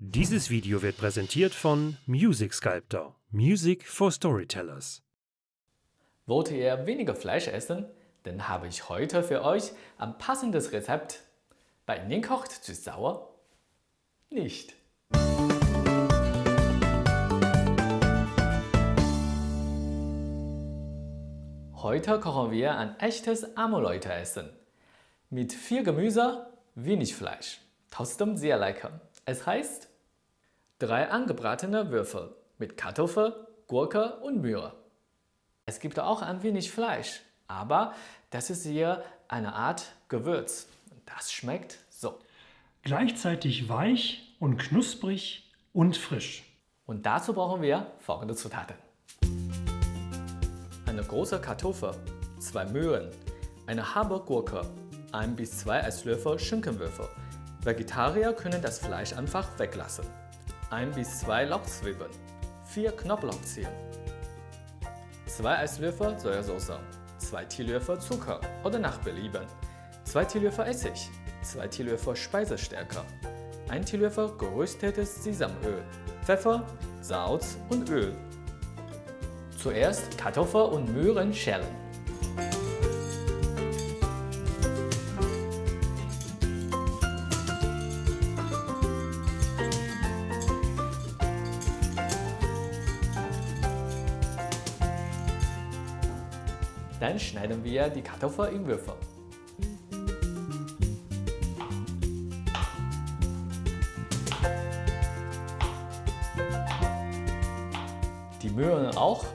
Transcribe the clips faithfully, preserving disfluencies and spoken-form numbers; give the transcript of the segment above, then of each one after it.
Dieses Video wird präsentiert von Music Sculptor, Music for Storytellers. Wollt ihr weniger Fleisch essen? Dann habe ich heute für euch ein passendes Rezept. Bei Ihnen kocht zu sauer? Nicht. Heute kochen wir ein echtes Arme-Leute-Essen. Mit viel Gemüse, wenig Fleisch. Trotzdem sehr lecker. Es heißt drei angebratene Würfel mit Kartoffel, Gurke und Möhre. Es gibt auch ein wenig Fleisch, aber das ist hier eine Art Gewürz. Das schmeckt so. Gleichzeitig weich und knusprig und frisch. Und dazu brauchen wir folgende Zutaten. Eine große Kartoffel, zwei Möhren, eine halbe Gurke, ein bis zwei Esslöffel Schinkenwürfel. Vegetarier können das Fleisch einfach weglassen. ein bis zwei Lauchzwiebeln, vier Knoblauchzehen, zwei Esslöffel Sojasauce, zwei Teelöffel Zucker oder nach Belieben, zwei Teelöffel Essig, zwei Teelöffel Speisestärke, ein Teelöffel geröstetes Sesamöl, Pfeffer, Salz und Öl. Zuerst Kartoffel und Möhren schälen. Dann schneiden wir die Kartoffel in Würfel. Die Möhren auch.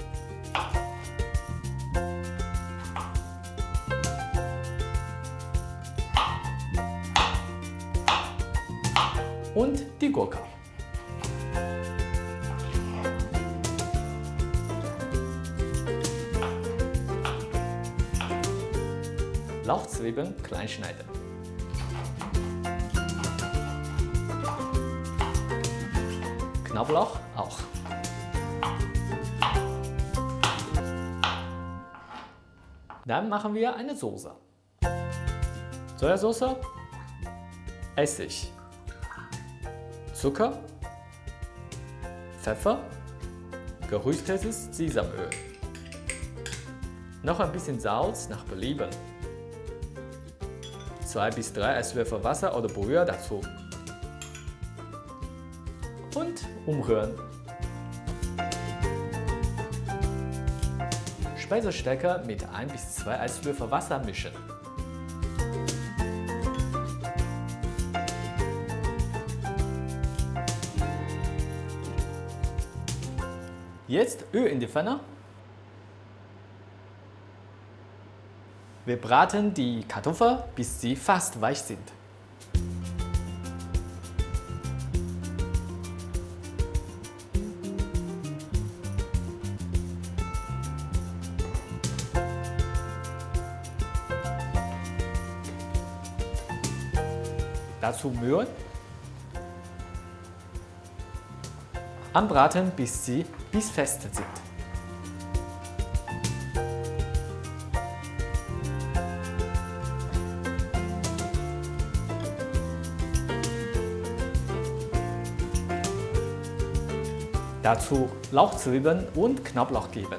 Und die Gurke. Lauchzwiebeln klein schneiden. Knoblauch auch. Dann machen wir eine Soße. Sojasauce, Essig, Zucker, Pfeffer, geröstetes Sesamöl. Noch ein bisschen Salz nach Belieben. zwei bis drei Esslöffel Wasser oder Brühe dazu. Und umrühren. Speisestärke mit ein bis zwei Esslöffel Wasser mischen. Jetzt Öl in die Pfanne. Wir braten die Kartoffeln, bis sie fast weich sind. Dazu Möhren. Anbraten, bis sie bissfest sind. Dazu Lauchzwiebeln und Knoblauch geben.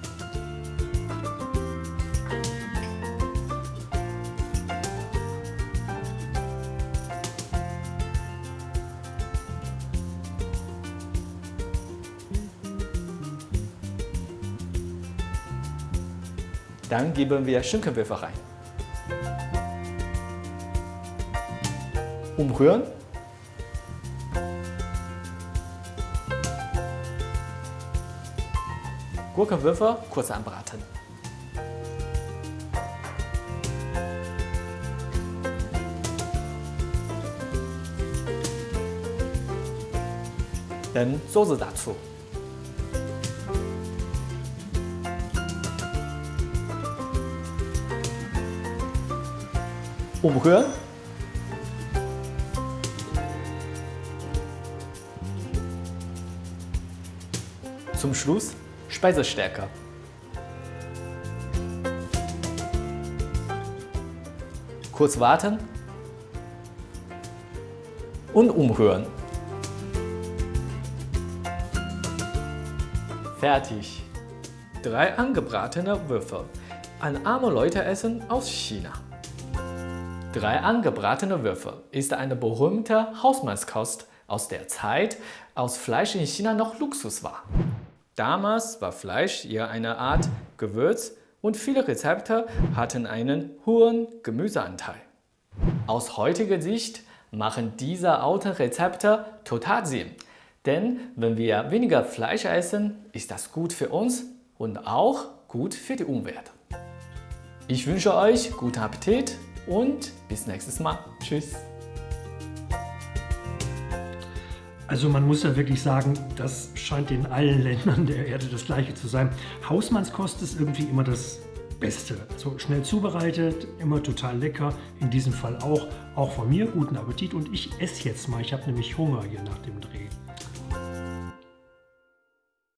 Dann geben wir Schinkenwürfel rein. Umrühren. Gurkenwürfel kurz anbraten. Dann Soße dazu. Umrühren. Zum Schluss Speisestärke. Kurz warten und umrühren. Fertig! Drei angebratene Würfel. Ein arme Leute-Essen aus China. Drei angebratene Würfel ist eine berühmte Hausmannskost aus der Zeit, als Fleisch in China noch Luxus war. Damals war Fleisch eher eine Art Gewürz und viele Rezepte hatten einen hohen Gemüseanteil. Aus heutiger Sicht machen diese alten Rezepte total Sinn, denn wenn wir weniger Fleisch essen, ist das gut für uns und auch gut für die Umwelt. Ich wünsche euch guten Appetit und bis nächstes Mal. Tschüss! Also man muss ja wirklich sagen, das scheint in allen Ländern der Erde das Gleiche zu sein. Hausmannskost ist irgendwie immer das Beste. Also schnell zubereitet, immer total lecker. In diesem Fall auch. Auch von mir guten Appetit und ich esse jetzt mal. Ich habe nämlich Hunger hier nach dem